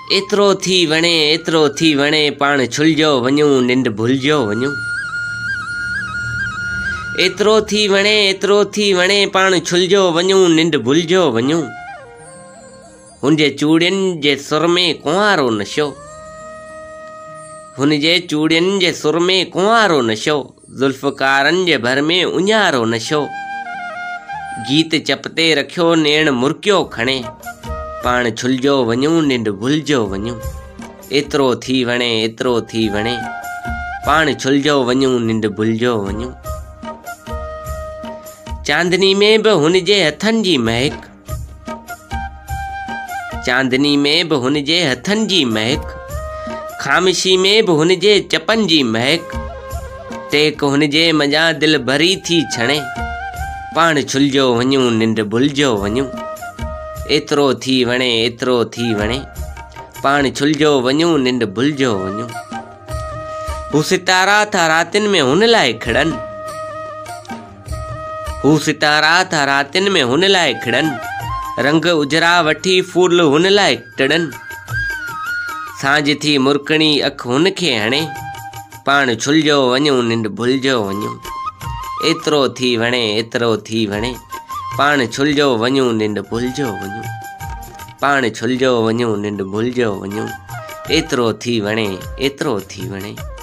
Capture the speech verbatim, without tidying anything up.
एतिरो थी वणे एतिरो थी वणे पाण छुलजो वञूं निंड भुलिजो वञूं। एतिरो थी वणे एतिरो थी वणे पाण छुलजो वञूं निंड भुलिजो वञूं। हुनजे चूड़ियुनि जे सुर में कुंवारो नशो, हुनजे चूड़ियुनि जे सुर में कुंवारो नशो, ज़ुल्फ़कारनि जे भर में उञारो नशो। गीत चपते रखियो नेण मुर्कियो खणे, पाण छुलजो वञूं निंड भुलिजो वञूं। एतिरो थी वणे एतिरो थी वणे पाण छुलजो वञूं निंड भुलिजो वञूं। चांदनी में बि हुनजे हथनि जी महक, चांदनी में बि हुनजे हथनि जी महक, ख़ामशी में बि हुनजे चपनि जी महक। टेक हुनजे मञा दिल भरी थी छणे, पाण छुलजो वञूं निंड भुलिजो वञूं। एतिरो थी वणे एतिरो थी वणे पाण छुलजो वञूं निंड भुलिजो वञूं। हू सितारा था रातिनि में हुन लाइ खिड़नि, हू सितारा था रातिनि में हुन लाइ खिड़नि, रंग उजरा वठी फूल हुन लाइ टिड़नि। सांझ थी मुरकणी अख हुनखे हणे, पाण छुलजो वञूं निंड भुलिजो वञूं। एतिरो थी वणे एतिरो थी वणे पाण छुलजो वञूं निंड भुलिजो वञूं। पाण छुलजो वञूं निंड भुलिजो वञूं। एतिरो थी वणे एतिरो थी वणे।